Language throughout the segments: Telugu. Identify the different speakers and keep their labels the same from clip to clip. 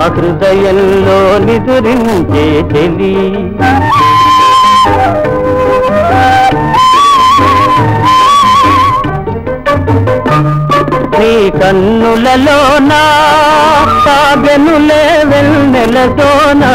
Speaker 1: హృదయంలో నిదురించే చెలి నీ కన్నులలోనా సాగనులే వెన్నెలతోనా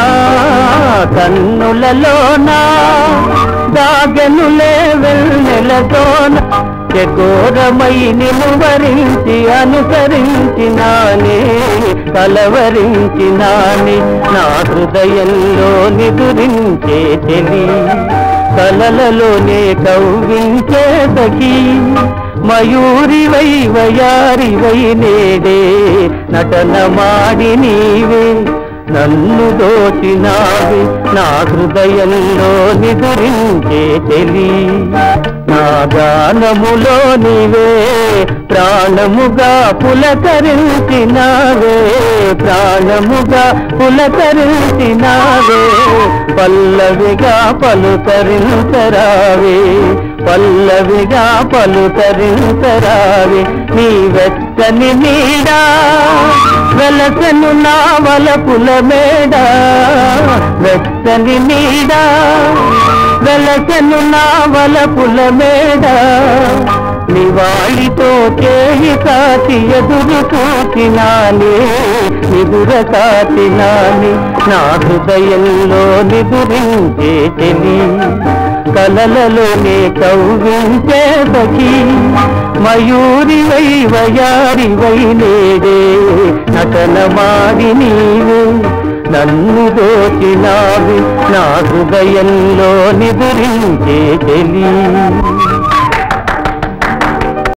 Speaker 1: కన్నులలోనా దాగనులే వెన్నెలతోనా ఘోరమై నిన్ను వరించి అనుసరించినానే కలవరించినానే నా హృదయంలో నిదురించే చెలి కలలలోనే కవ్వించే సఖీ మయూరివై వయారివై నేడే నటన మాడి నీవే నన్ను దోచినావే నా హృదయంలో నిదురించే చెలి నా గానములో నీవే ప్రాణముగా పులకరించినావే ప్రాణముగా పులకరించినావే పల్లవిగా పలుకరించరావే పల్లవిగా పలుకరించరావే నీ వెచ్చని నీడా వెలసను నా వలపుల మేడ వెచ్చని నీడా వెలసను నా వలపుల మేడ నివాళితో చేయి కాచి ఎదురు చూచినానే నిదుర కాచినానే నా హృదయంలో నిదురించే చెలి కలలలోనే కవ్వించే సఖీ మయూరివై వయారివై నేడే నటన మాడి నీవే నన్ను దోచినావి నా హృదయంలో నిదురించే చెలి